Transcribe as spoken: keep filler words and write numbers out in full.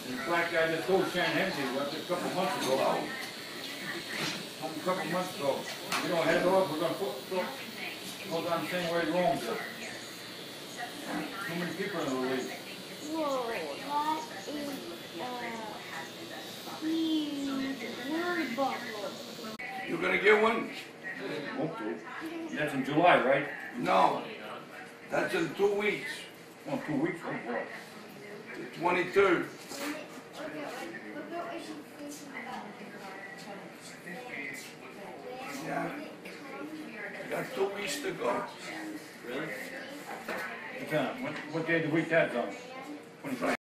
The black guy that told Shan Hensey a couple months ago. A couple months ago. We don't head off, we're gonna put, put, go down the same way Rome did. Too many people in the league. Whoa, that is a huge word bubble. You're gonna get one? Won't do. That's in July, right? No. That's in two weeks. Oh, two weeks from now. The twenty-third. Yeah. You got two weeks to go. Really? What, what day of the week that's on? twenty-five.